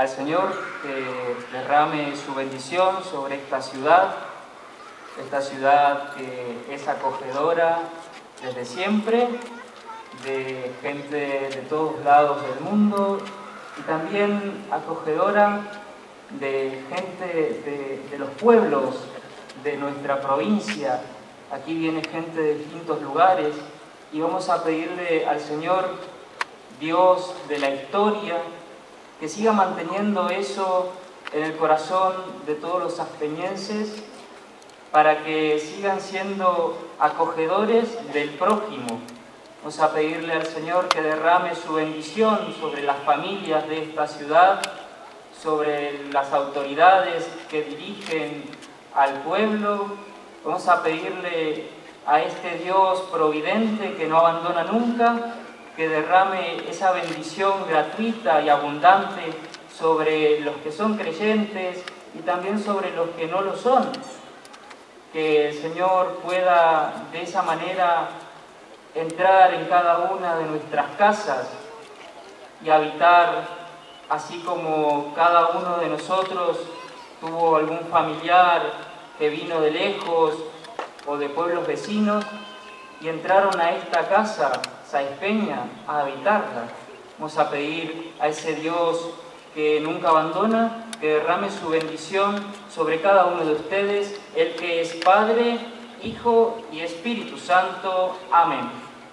al Señor que derrame su bendición sobre esta ciudad que es acogedora desde siempre, de gente de todos lados del mundo y también acogedora de gente de los pueblos de nuestra provincia. Aquí viene gente de distintos lugares y vamos a pedirle al Señor, Dios de la historia, que siga manteniendo eso en el corazón de todos los aspeñenses para que sigan siendo acogedores del prójimo. Vamos a pedirle al Señor que derrame su bendición sobre las familias de esta ciudad, sobre las autoridades que dirigen al pueblo. Vamos a pedirle a este Dios providente que no abandona nunca, que derrame esa bendición gratuita y abundante sobre los que son creyentes y también sobre los que no lo son. Que el Señor pueda de esa manera entrar en cada una de nuestras casas y habitar, así como cada uno de nosotros tuvo algún familiar que vino de lejos o de pueblos vecinos y entraron a esta casa saizpeña a habitarla. Vamos a pedir a ese Dios que nunca abandona, que derrame su bendición sobre cada uno de ustedes, el que es Padre, Hijo y Espíritu Santo. Amén.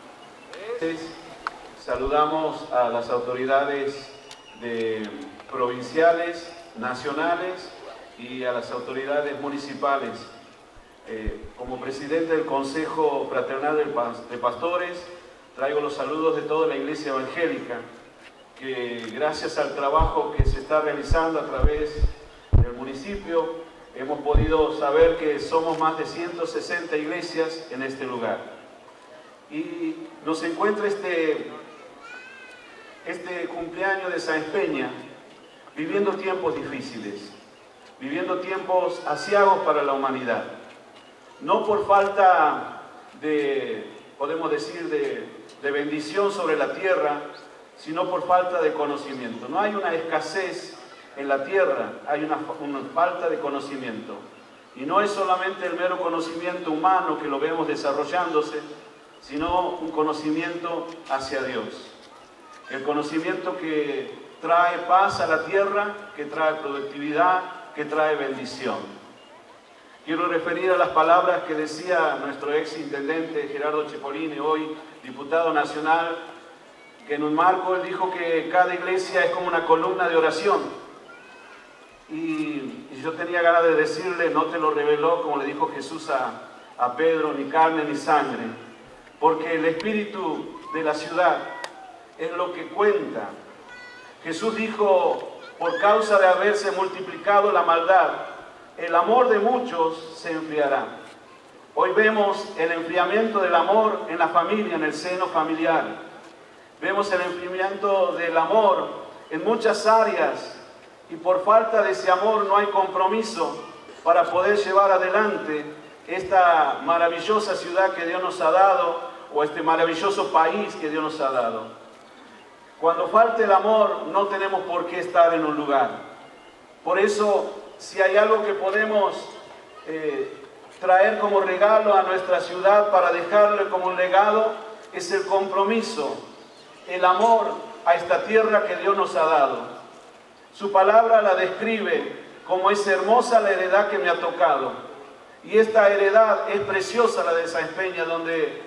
Saludamos a las autoridades provinciales, nacionales y a las autoridades municipales. Como presidente del Consejo Fraternal de Pastores, traigo los saludos de toda la Iglesia Evangélica, que gracias al trabajo que se está realizando a través del municipio, hemos podido saber que somos más de 160 iglesias en este lugar. Y nos encuentra este cumpleaños de saizpeña viviendo tiempos difíciles, viviendo tiempos aciagos para la humanidad. No por falta de, podemos decir, de bendición sobre la tierra, sino por falta de conocimiento. No hay una escasez en la tierra, hay una falta de conocimiento. Y no es solamente el mero conocimiento humano que lo vemos desarrollándose, sino un conocimiento hacia Dios. El conocimiento que trae paz a la tierra, que trae productividad, que trae bendición. Quiero referir a las palabras que decía nuestro ex intendente Gerardo Cipollini, hoy diputado nacional, que en un marco él dijo que cada iglesia es como una columna de oración. Y yo tenía ganas de decirle, no te lo reveló como le dijo Jesús a Pedro, ni carne ni sangre, porque el espíritu de la ciudad es lo que cuenta. Jesús dijo, por causa de haberse multiplicado la maldad, el amor de muchos se enfriará. Hoy vemos el enfriamiento del amor en la familia, en el seno familiar. Vemos el enfriamiento del amor en muchas áreas y por falta de ese amor no hay compromiso para poder llevar adelante esta maravillosa ciudad que Dios nos ha dado o este maravilloso país que Dios nos ha dado. Cuando falta el amor no tenemos por qué estar en un lugar. Por eso, si hay algo que podemos traer como regalo a nuestra ciudad para dejarle como un legado, es el compromiso, el amor a esta tierra que Dios nos ha dado. Su palabra la describe como es hermosa la heredad que me ha tocado. Y esta heredad es preciosa, la de saizpeña, donde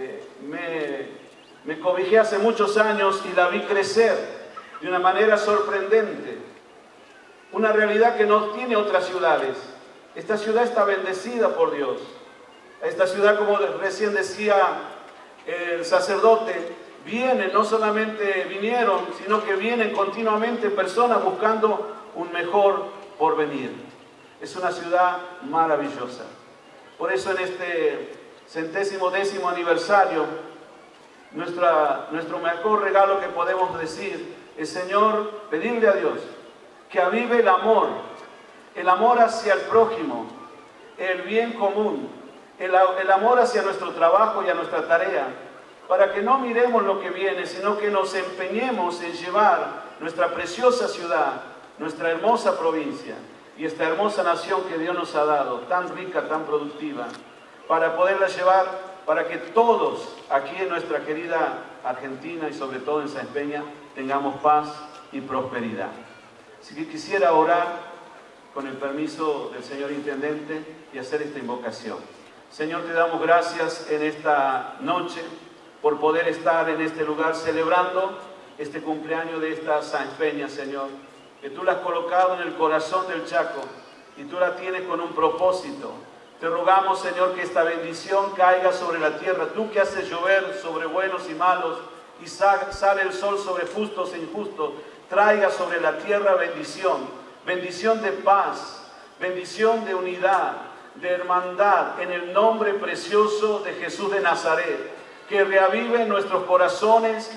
me cobijé hace muchos años y la vi crecer de una manera sorprendente. Una realidad que no tiene otras ciudades. Esta ciudad está bendecida por Dios. Esta ciudad, como recién decía el sacerdote, no solamente vinieron, sino que vienen continuamente personas buscando un mejor porvenir. Es una ciudad maravillosa. Por eso en este 110º aniversario, nuestro mejor regalo que podemos decir es, Señor, pedirle a Dios que avive el amor hacia el prójimo, el bien común, el amor hacia nuestro trabajo y a nuestra tarea, para que no miremos lo que viene, sino que nos empeñemos en llevar nuestra preciosa ciudad nuestra hermosa provincia y esta hermosa nación que Dios nos ha dado, tan rica, tan productiva, para poderla llevar, para que todos aquí en nuestra querida Argentina y sobre todo en Sáenz Peña tengamos paz y prosperidad. Así que quisiera orar con el permiso del señor Intendente y hacer esta invocación. Señor, te damos gracias en esta noche por poder estar en este lugar celebrando este cumpleaños de esta Sáenz Peña, Señor, que tú la has colocado en el corazón del Chaco y tú la tienes con un propósito. Te rogamos, Señor, que esta bendición caiga sobre la tierra, tú que haces llover sobre buenos y malos y sale el sol sobre justos e injustos, traiga sobre la tierra bendición, bendición de paz, bendición de unidad, de hermandad, en el nombre precioso de Jesús de Nazaret. Que reavive en nuestros corazones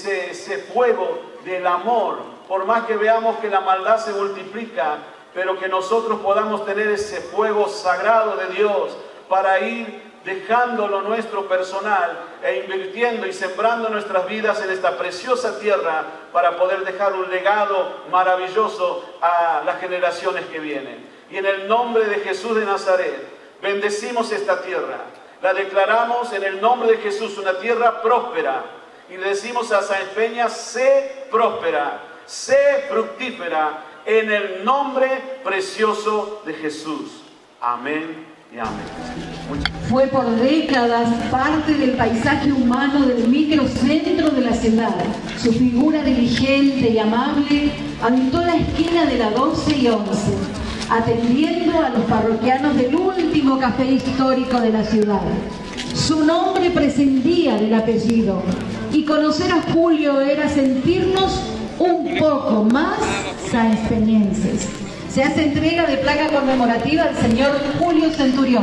ese fuego del amor, por más que veamos que la maldad se multiplica, pero que nosotros podamos tener ese fuego sagrado de Dios para ir dejando lo nuestro personal e invirtiendo y sembrando nuestras vidas en esta preciosa tierra para poder dejar un legado maravilloso a las generaciones que vienen. Y en el nombre de Jesús de Nazaret, bendecimos esta tierra. La declaramos en el nombre de Jesús, una tierra próspera. Y le decimos a Sáenz Peña, sé próspera, sé fructífera, en el nombre precioso de Jesús. Amén y amén. Fue por décadas parte del paisaje humano del microcentro de la ciudad. Su figura diligente y amable habitó la esquina de la 12 y 11. Atendiendo a los parroquianos del último café histórico de la ciudad. Su nombre prescindía del apellido, y conocer a Julio era sentirnos un poco más saenzpeñenses. Se hace entrega de placa conmemorativa al señor Julio Centurión.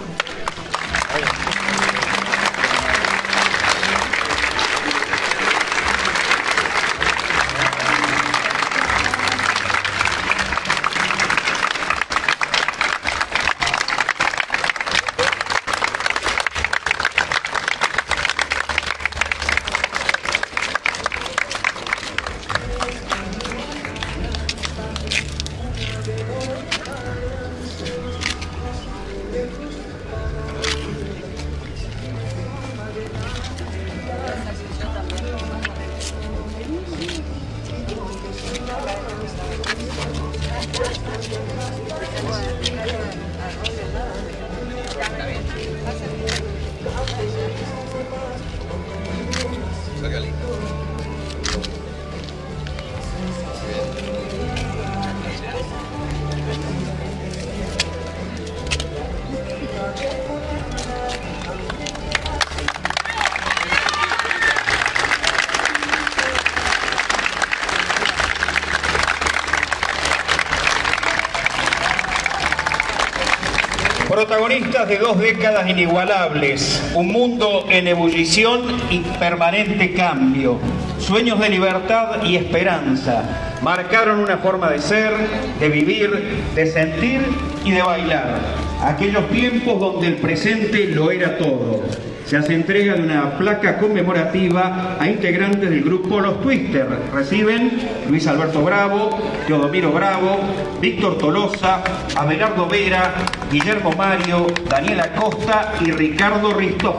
Protagonistas de 2 décadas inigualables, un mundo en ebullición y permanente cambio, sueños de libertad y esperanza, marcaron una forma de ser, de vivir, de sentir y de bailar. Aquellos tiempos donde el presente lo era todo. Se hace entrega de una placa conmemorativa a integrantes del grupo Los Twister. Reciben Luis Alberto Bravo, Teodomiro Bravo, Víctor Tolosa, Abelardo Vera, Guillermo Mario, Daniela Costa y Ricardo Ristoff.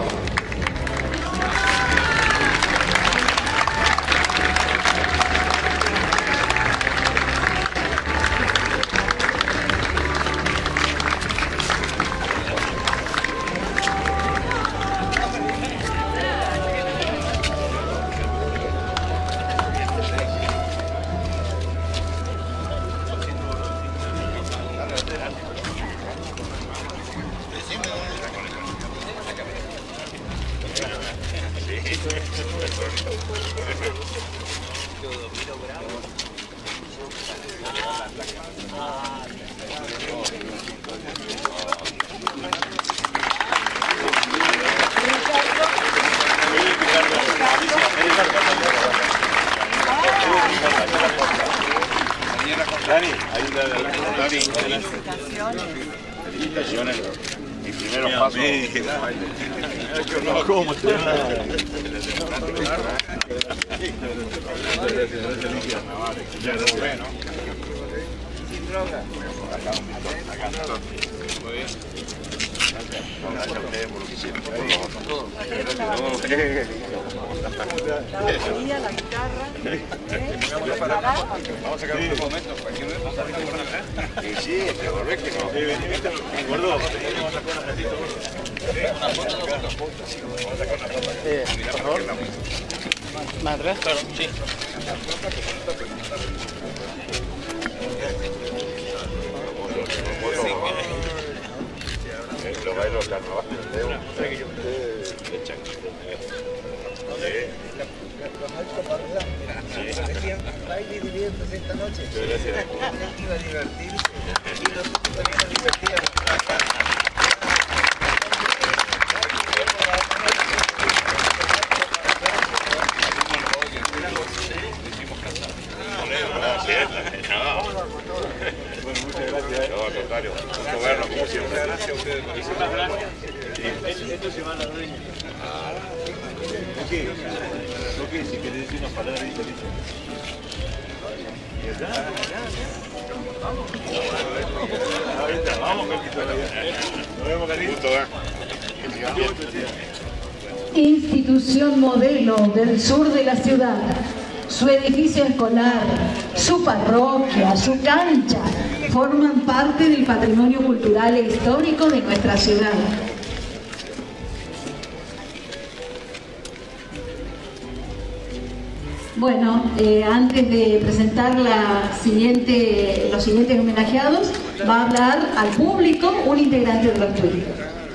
Dani, ayúdale. Dani, felicitaciones. Mis primeros pasos. ¿Cómo te va? Muy bien. Gracias a ustedes por lo que hicieron. La guitarra. Vamos a sacar unos momentos. Sí, te volvés que no. Gordo. Vamos a sacar una ratito. Una foto. Vamos a sacar una foto. Por favor. ¿Más atrás? Claro, sí. Los bailos carnaval. Baile y diviértase esta noche. Gracias. Iba a divertirse. Y nosotros también nos divertíamos. Bueno, muchas gracias. No, al contrario. Un gobierno como siempre. Gracias a ustedes. Muchísimas gracias. Esto se van a dueños. ¿Lo que si querés decir unas palabras diferentes? ¿Y está? Vamos. Ahorita, vamos, Carlito. Nos vemos, Carlito. Institución modelo del sur de la ciudad, su edificio escolar, su parroquia, su cancha, forman parte del patrimonio cultural e histórico de nuestra ciudad. Bueno, antes de presentar los siguientes homenajeados, va a hablar al público un integrante de los turistas.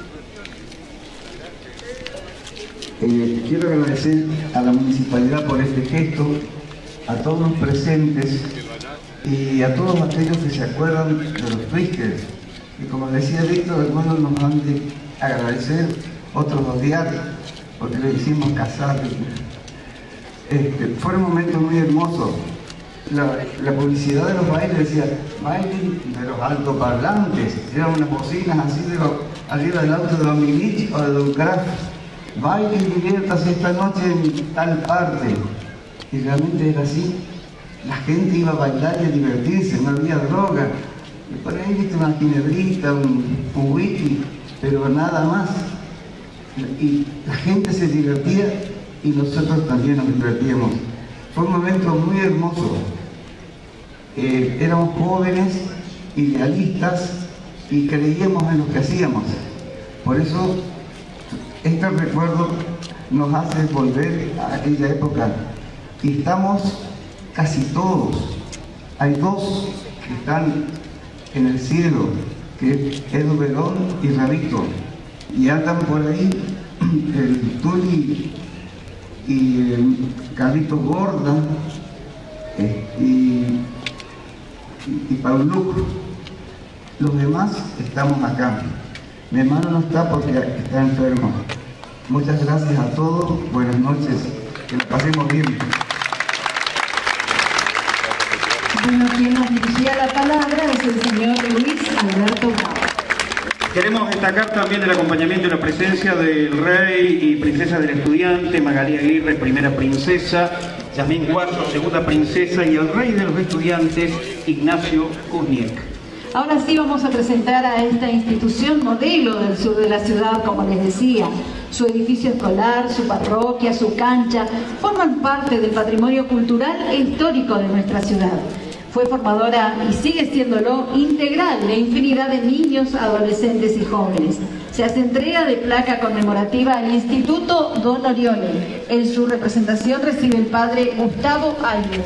Quiero agradecer a la municipalidad por este gesto, a todos los presentes y a todos aquellos que se acuerdan de los twitters. Y como decía Víctor, algunos nos han de agradecer, otros odiar, porque le hicimos casar. Fueron momentos muy hermosos. La publicidad de los bailes decía, bailen de los altoparlantes, eran unas bocinas así arriba del auto de Don Milich o de Don Graf. Bailen y diviértase esta noche en tal parte. Y realmente era así. La gente iba a bailar y a divertirse, no había droga. Y por ahí viste una ginebrita, un whisky, pero nada más. Y la gente se divertía y nosotros también nos divertíamos. Fue un momento muy hermoso. Éramos jóvenes, idealistas y creíamos en lo que hacíamos. Por eso este recuerdo nos hace volver a aquella época. Y estamos casi todos. Hay dos que están en el cielo, que es Edu Verón y Rabito. Y andan por ahí el Tuli y Carlito Gorda y Pauluc. Los demás estamos acá. Mi hermano no está porque está enfermo. Muchas gracias a todos. Buenas noches. Que la pasemos bien. Bueno, quien nos dirigía la palabra es el señor Luis Alberto Bravo. Queremos destacar también el acompañamiento y la presencia del rey y princesa del estudiante, Magalí Aguirre, primera princesa, Yasmín Cuarzo, segunda princesa, y el rey de los estudiantes, Ignacio Kuzniek. Ahora sí vamos a presentar a esta institución modelo del sur de la ciudad, como les decía. Su edificio escolar, su parroquia, su cancha, forman parte del patrimonio cultural e histórico de nuestra ciudad. Fue formadora, y sigue siéndolo, integral de infinidad de niños, adolescentes y jóvenes. Se hace entrega de placa conmemorativa al Instituto Don Orione. En su representación recibe el padre Gustavo Albu.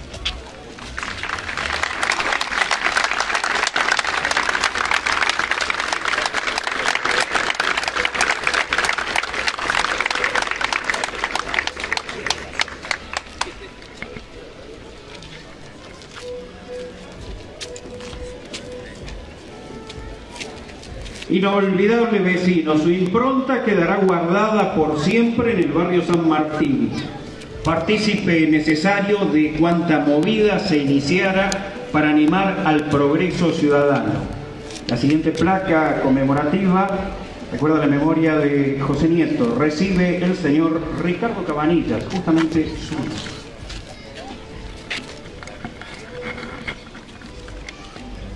Inolvidable vecino, su impronta quedará guardada por siempre en el barrio San Martín. Partícipe necesario de cuanta movida se iniciara para animar al progreso ciudadano. La siguiente placa conmemorativa recuerda la memoria de José Nieto. Recibe el señor Ricardo Cabanillas, justamente su hijo.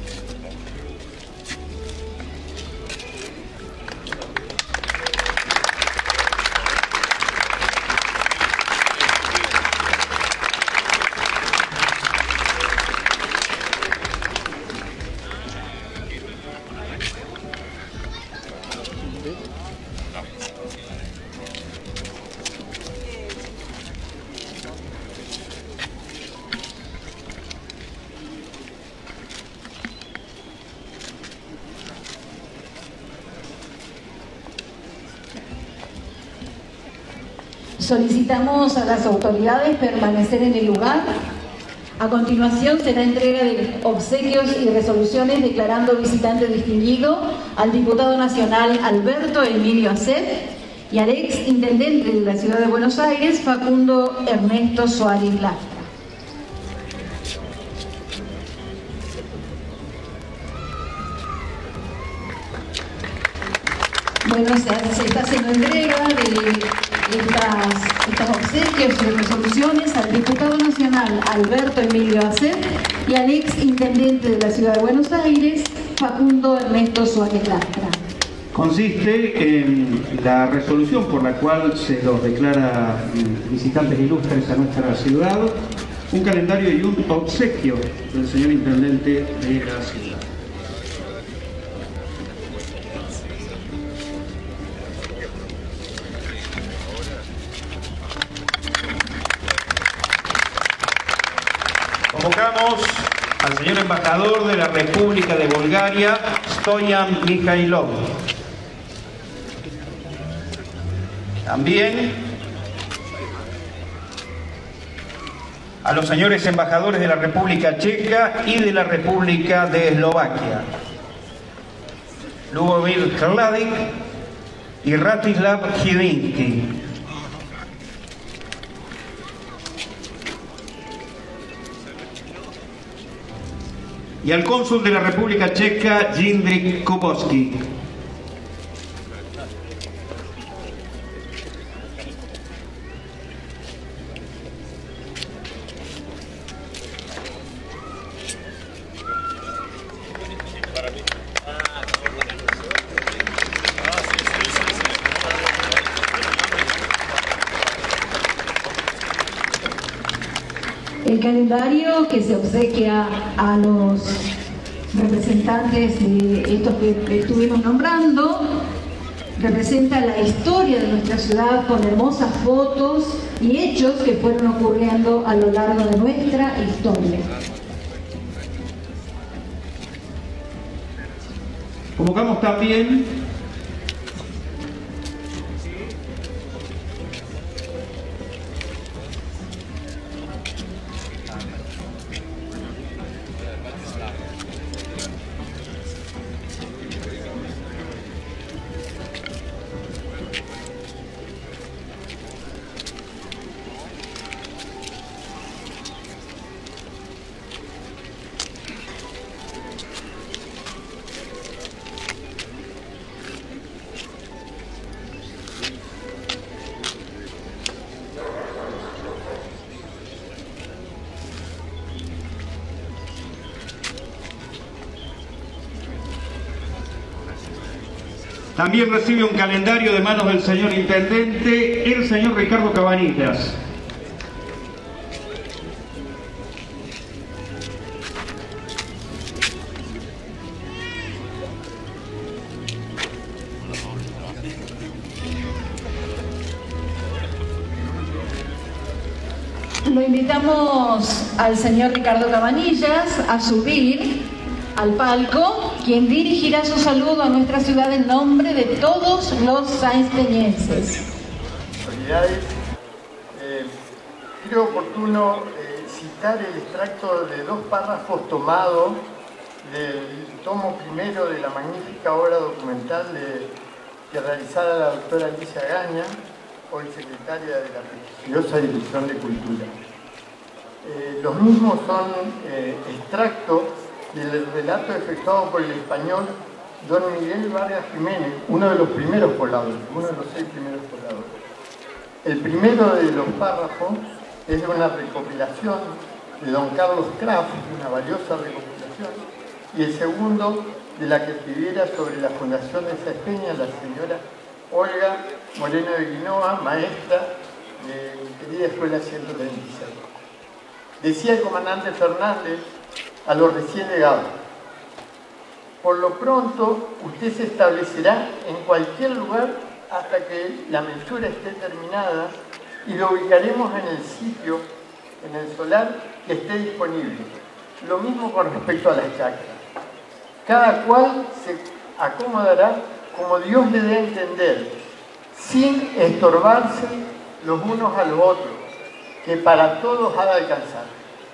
Solicitamos a las autoridades permanecer en el lugar. A continuación será entrega de obsequios y resoluciones declarando visitante distinguido al diputado nacional Alberto Emilio Acet y al ex intendente de la Ciudad de Buenos Aires, Facundo Ernesto Suárez Lastra. Bueno, se está haciendo entrega de estos obsequios y resoluciones al diputado nacional Alberto Emilio Acet y al ex intendente de la Ciudad de Buenos Aires, Facundo Ernesto Suárez Lastra. Consiste en la resolución por la cual se los declara visitantes ilustres a nuestra ciudad, un calendario y un obsequio del señor intendente de la ciudad. Convocamos al señor embajador de la República de Bulgaria, Stoyan Mikhailov. También a los señores embajadores de la República Checa y de la República de Eslovaquia, Lubomir Hrladic y Ratislav Hidinski. Y al cónsul de la República Checa, Jindřich Kubovský. El calendario que se obsequia a los representantes de estos que estuvimos nombrando representa la historia de nuestra ciudad con hermosas fotos y hechos que fueron ocurriendo a lo largo de nuestra historia. Convocamos también También recibe un calendario de manos del señor intendente, el señor Ricardo Cabanillas. Lo invitamos al señor Ricardo Cabanillas a subir al palco, quien dirigirá su saludo a nuestra ciudad en nombre de todos los sainzpeñenses. Autoridades, creo oportuno citar el extracto de dos párrafos tomados del tomo primero de la magnífica obra documental que realizara la doctora Alicia Gaña, hoy secretaria de la prestigiosa Dirección de Cultura. Los mismos son extractos del relato efectuado por el español don Miguel Vargas Jiménez, uno de los primeros pobladores, uno de los 6 primeros pobladores. El primero de los párrafos es de una recopilación de don Carlos Kraft, una valiosa recopilación, y el segundo de la que escribiera sobre la fundación de Saizpeña la señora Olga Moreno de Guinoa, maestra de mi querida Escuela 136. Decía el comandante Fernández a los recién llegados: por lo pronto usted se establecerá en cualquier lugar hasta que la mensura esté terminada y lo ubicaremos en el sitio, en el solar que esté disponible. Lo mismo con respecto a las chacras. Cada cual se acomodará como Dios le dé a entender, sin estorbarse los unos a los otros, que para todos ha de alcanzar.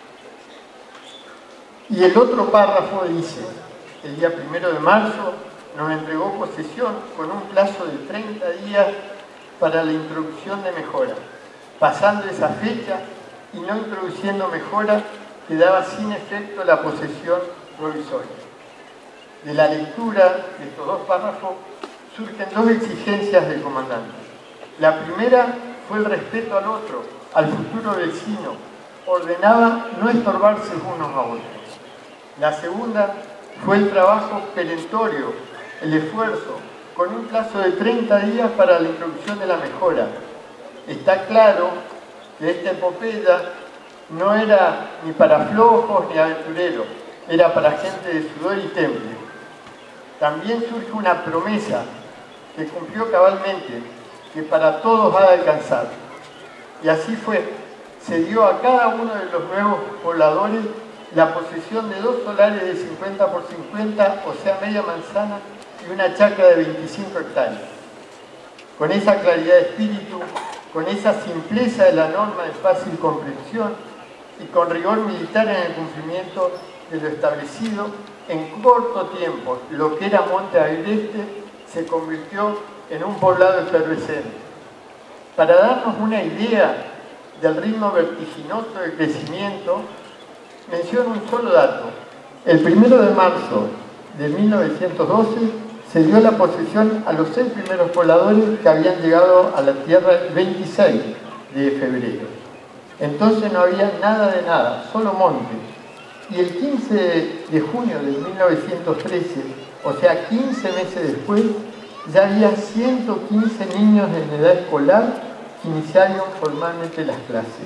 Y el otro párrafo dice, el día 1 de marzo nos entregó posesión con un plazo de 30 días para la introducción de mejora. Pasando esa fecha y no introduciendo mejora, quedaba sin efecto la posesión provisoria. De la lectura de estos dos párrafos surgen dos exigencias del comandante. La primera fue el respeto al otro, al futuro vecino. Ordenaba no estorbarse unos a otros. La segunda fue el trabajo perentorio, el esfuerzo, con un plazo de 30 días para la introducción de la mejora. Está claro que esta epopeya no era ni para flojos ni aventureros, era para gente de sudor y temple. También surge una promesa que cumplió cabalmente, que para todos ha de alcanzar. Y así fue, se dio a cada uno de los nuevos pobladores la posesión de 2 solares de 50 por 50, o sea, media manzana, y una chacra de 25 hectáreas. Con esa claridad de espíritu, con esa simpleza de la norma de fácil comprensión y con rigor militar en el cumplimiento de lo establecido, en corto tiempo, lo que era Monte Agreste se convirtió en un poblado efervescente. Para darnos una idea del ritmo vertiginoso de crecimiento, menciono un solo dato. El 1 de marzo de 1912 se dio la posesión a los 6 primeros pobladores que habían llegado a la tierra el 26 de febrero. Entonces no había nada de nada, solo monte. Y el 15 de junio de 1913, o sea 15 meses después, ya había 115 niños en edad escolar que iniciaron formalmente las clases.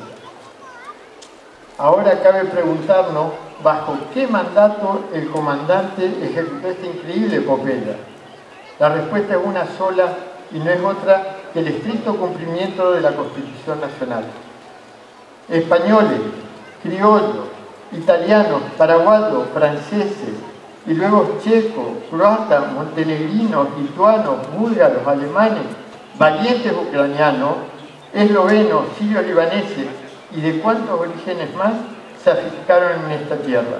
Ahora cabe preguntarnos bajo qué mandato el comandante ejecutó esta increíble epopeya. La respuesta es una sola y no es otra que el estricto cumplimiento de la Constitución Nacional. Españoles, criollos, italianos, paraguayos, franceses, y luego checos, croatas, montenegrinos, lituanos, búlgaros, alemanes, valientes ucranianos, eslovenos, sirios, libaneses y de cuántos orígenes más se afincaron en esta tierra.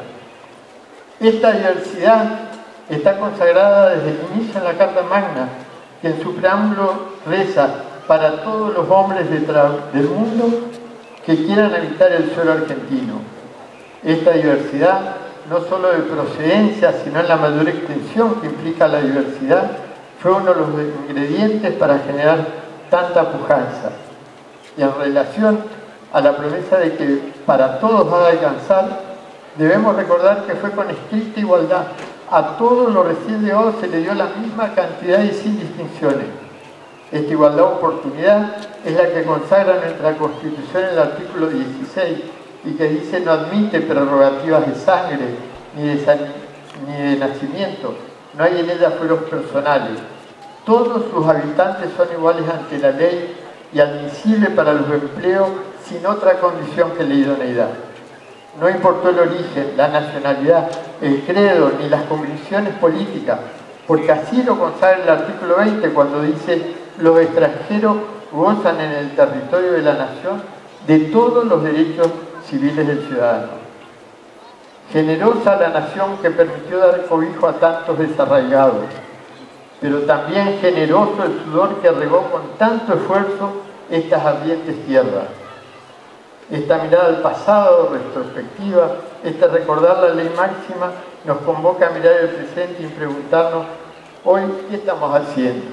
Esta diversidad está consagrada desde el inicio en la Carta Magna, que en su preámbulo reza para todos los hombres del mundo que quieran habitar el suelo argentino. Esta diversidad, no solo de procedencia, sino en la mayor extensión que implica la diversidad, fue uno de los ingredientes para generar tanta pujanza. Y en relación a la promesa de que para todos va a alcanzar, debemos recordar que fue con estricta igualdad. A todos los recién llegados se le dio la misma cantidad y sin distinciones. Esta igualdad de oportunidad es la que consagra nuestra Constitución en el artículo 16 y que dice no admite prerrogativas de sangre ni de nacimiento, no hay en ella fueros personales. Todos sus habitantes son iguales ante la ley y admisibles para los empleos sin otra condición que la idoneidad. No importó el origen, la nacionalidad, el credo ni las convicciones políticas, porque así lo consagra el artículo 20 cuando dice los extranjeros gozan en el territorio de la nación de todos los derechos civiles del ciudadano. Generosa la nación que permitió dar cobijo a tantos desarraigados, pero también generoso el sudor que regó con tanto esfuerzo estas ardientes tierras. Esta mirada al pasado, retrospectiva, este recordar la ley máxima, nos convoca a mirar el presente y preguntarnos, hoy, ¿qué estamos haciendo?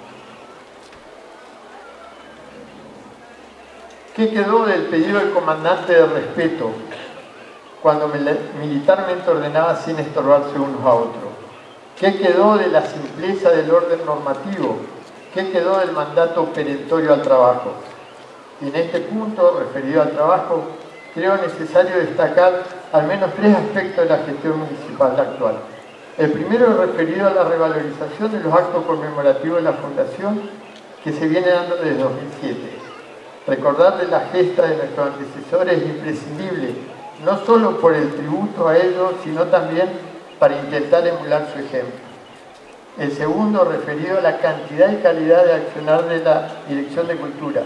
¿Qué quedó del pedido del comandante de respeto cuando militarmente ordenaba sin estorbarse unos a otros? ¿Qué quedó de la simpleza del orden normativo? ¿Qué quedó del mandato perentorio al trabajo? Y en este punto, referido al trabajo, creo necesario destacar al menos 3 aspectos de la gestión municipal actual. El primero es referido a la revalorización de los actos conmemorativos de la Fundación que se viene dando desde 2007. Recordarle la gesta de nuestros antecesores es imprescindible, no solo por el tributo a ellos, sino también para intentar emular su ejemplo. El segundo, referido a la cantidad y calidad de accionar de la Dirección de Cultura.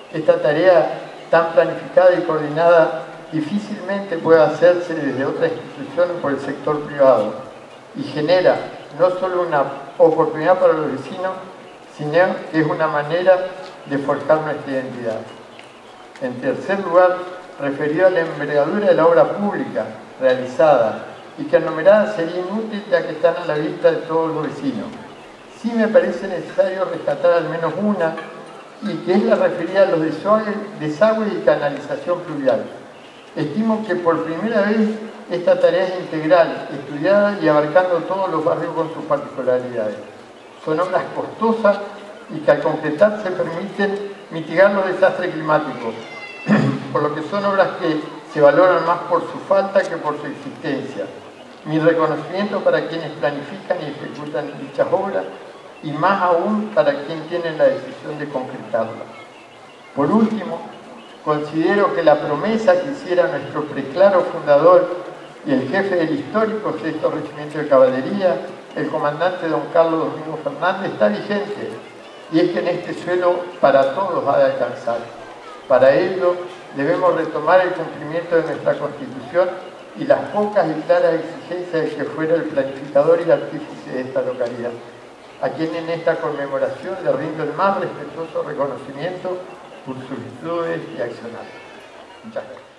Esta tarea tan planificada y coordinada difícilmente puede hacerse desde otra institución o por el sector privado y genera no solo una oportunidad para los vecinos, sino que es una manera de forjar nuestra identidad. En tercer lugar, referido a la envergadura de la obra pública realizada y que enumerada sería inútil ya que están a la vista de todos los vecinos. Sí me parece necesario rescatar al menos una, y que es la referida a los desagües y canalización pluvial. Estimo que por primera vez esta tarea es integral, estudiada y abarcando todos los barrios con sus particularidades. Son obras costosas y que al completarse permiten mitigar los desastres climáticos, por lo que son obras que se valoran más por su falta que por su existencia. Mi reconocimiento para quienes planifican y ejecutan dichas obras y más aún para quienes tienen la decisión de concretarlas. Por último, considero que la promesa que hiciera nuestro preclaro fundador y el jefe del histórico Sexto Regimiento de Caballería, el comandante don Carlos Domingo Fernández, está vigente, y es que en este suelo para todos ha de alcanzar. Para ello debemos retomar el cumplimiento de nuestra Constitución y las pocas y claras exigencias de que fuera el planificador y artífice de esta localidad, a quien en esta conmemoración le rindo el más respetuoso reconocimiento por sus virtudes y accionar. Muchas gracias.